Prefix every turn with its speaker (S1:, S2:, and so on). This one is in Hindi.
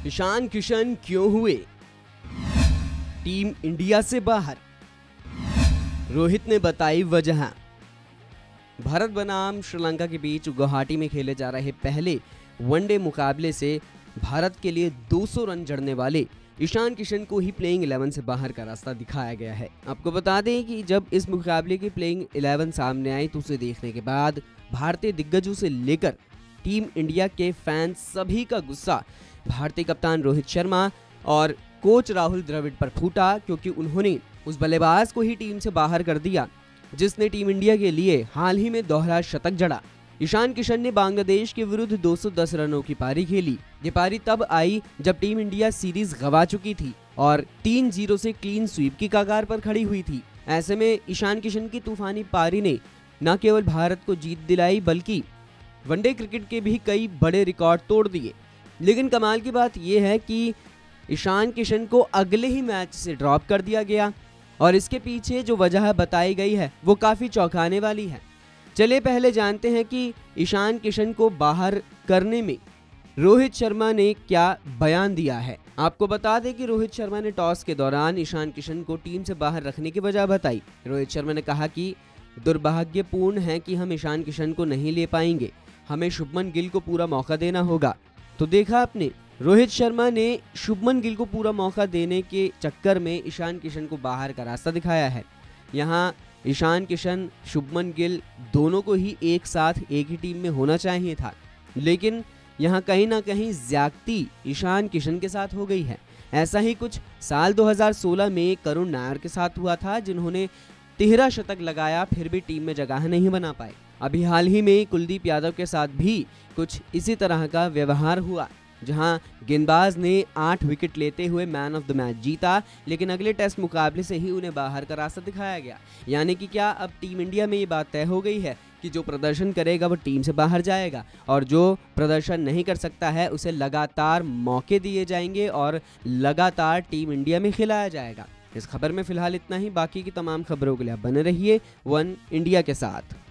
S1: ईशान किशन क्यों हुए टीम इंडिया से बाहर? रोहित ने बताई वजह। भारत बनाम श्रीलंका के बीच गुवाहाटी में खेले जा रहे पहले वनडे मुकाबले से भारत के लिए 200 रन जड़ने वाले ईशान किशन को ही प्लेइंग 11 से बाहर का रास्ता दिखाया गया है। आपको बता दें कि जब इस मुकाबले की प्लेइंग 11 सामने आई तो उसे देखने के बाद भारतीय दिग्गजों से लेकर टीम इंडिया के फैंस सभी का गुस्सा भारतीय कप्तान रोहित शर्मा और कोच राहुल द्रविड़ पर फूटा, क्योंकि उन्होंने उस बल्लेबाज को ही टीम से बाहर कर दिया जिसने टीम इंडिया के लिए हाल ही में दोहरा शतक जड़ा। ईशान किशन ने बांग्लादेश के विरुद्ध 210 रनों की पारी खेली। ये पारी तब आई जब टीम इंडिया सीरीज गंवा चुकी थी और 3-0 से क्लीन स्वीप की कगार पर खड़ी हुई थी। ऐसे में ईशान किशन की तूफानी पारी ने न केवल भारत को जीत दिलाई बल्कि वनडे क्रिकेट के भी कई बड़े रिकॉर्ड तोड़ दिए। लेकिन कमाल की बात यह है कि ईशान किशन को अगले ही मैच से ड्रॉप कर दिया गया और इसके पीछे जो वजह बताई गई है वो काफ़ी चौंकाने वाली है। चलिए पहले जानते हैं कि ईशान किशन को बाहर करने में रोहित शर्मा ने क्या बयान दिया है। आपको बता दें कि रोहित शर्मा ने टॉस के दौरान ईशान किशन को टीम से बाहर रखने की वजह बताई। रोहित शर्मा ने कहा कि दुर्भाग्यपूर्ण है कि हम ईशान किशन को नहीं ले पाएंगे, हमें शुभमन गिल को पूरा मौका देना होगा। तो देखा आपने, रोहित शर्मा ने शुभमन गिल को पूरा मौका देने के चक्कर में ईशान किशन को बाहर का रास्ता दिखाया है। यहाँ ईशान किशन, शुभमन गिल दोनों को ही एक साथ एक ही टीम में होना चाहिए था, लेकिन यहाँ कहीं ना कहीं ज्यादती ईशान किशन के साथ हो गई है। ऐसा ही कुछ साल 2016 में करुण नायर के साथ हुआ था, जिन्होंने 13 शतक लगाया फिर भी टीम में जगह नहीं बना पाए। अभी हाल ही में कुलदीप यादव के साथ भी कुछ इसी तरह का व्यवहार हुआ, जहां गेंदबाज ने 8 विकेट लेते हुए मैन ऑफ द मैच जीता, लेकिन अगले टेस्ट मुकाबले से ही उन्हें बाहर का रास्ता दिखाया गया। यानी कि क्या अब टीम इंडिया में ये बात तय हो गई है कि जो प्रदर्शन करेगा वो टीम से बाहर जाएगा और जो प्रदर्शन नहीं कर सकता है उसे लगातार मौके दिए जाएंगे और लगातार टीम इंडिया में खिलाया जाएगा। इस खबर में फिलहाल इतना ही। बाकी की तमाम खबरों के लिए आप बने रहिए वन इंडिया के साथ।